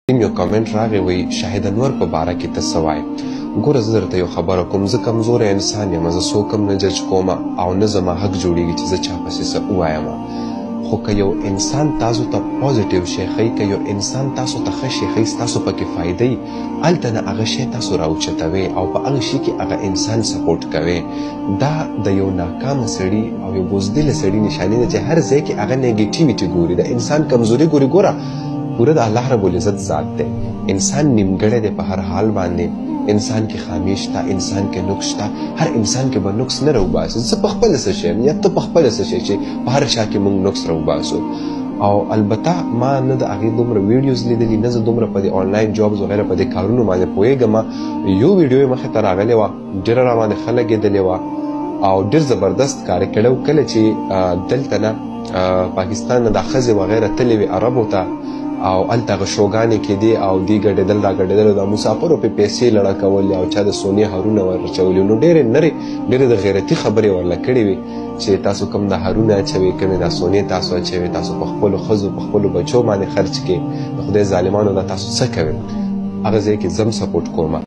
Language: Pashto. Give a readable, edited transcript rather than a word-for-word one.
یو کامنټ راغی وی شاهد انور په باره کې ته څه وایې؟ ګوره زه درته یو خبره کوم، زه کمزوری انسان یم، زه څوک هم نه جج کوم او نه زما حق جوړیږي چې زه چا پسې څه ووایم. خو که یو انسان تاسو ته پازیټیو شی ښیي، که یو انسان تاسو ته ښه شی ښیي، ستاسو پکې فایده وي، هلته نه هغه شی تاسو راوچتوئ او په هغه شي کې هغه انسان سپورټ کوئ. دا د یو ناکامه سړي او یو بزدله سړي نشانې ده چې هر ځای کې هغه نیګیټیویټي ګوري، د انسان کمزوري ګوري. ګوره پوره د الله رب العزت ذات دی، انسان نیمګړی دی په هر حال باندې، انسان کې خامي شته، انسان کې نقص شته، هر انسان کې به نقص نه راوباسي. زه په خپله څه شی یم یا ته په خپله څه شی چې په هر چا کې موږ نقص راوباسو. او البته ما نه د هغې دومره ویډیوز لیدلي، نه زه دومره په دې آنلاین جابز وغیره په دې کارونو باندې پوهېږم. یو ویډیو یې مخې ته راغلې وه، ډېره راباندې ښه لګېدلې وه او ډېر زبردست کار یې کړی و. کله چې دلته نه پاکستان نه دا ښځې وغیره تللې وې عربو ته او هلته هغه شوګانې کېدې او دوی ګډېدل را ګډېدل او د مسافرو پې پیسې لړه کولې او چا د سونې هارونه ور اچولي، نو ډېرې نرې ډېرې د غیرتي خبرې ورله کړې وې چې تاسو کوم د هارونه اچوئ، کومې دا سونې تاسو اچوئ، تاسو په خپلو ښځو په خپلو بچو باندې خرچ کړئ، د خدای ظالمانو دا تاسو څه کوئ. هغه ځای کې زه هم سپورټ کوم.